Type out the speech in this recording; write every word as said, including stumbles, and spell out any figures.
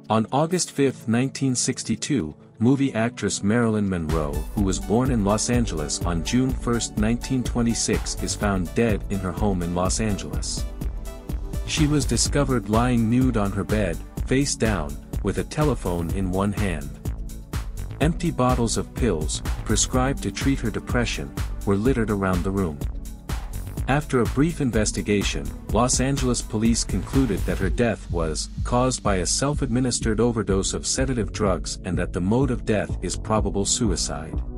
On August fifth nineteen sixty-two, movie actress Marilyn Monroe, who was born in Los Angeles on June first nineteen twenty-six, is found dead in her home in Los Angeles. She was discovered lying nude on her bed, face down, with a telephone in one hand. Empty bottles of pills, prescribed to treat her depression, were littered around the room. After a brief investigation, Los Angeles police concluded that her death was caused by a self-administered overdose of sedative drugs and that the mode of death is probable suicide.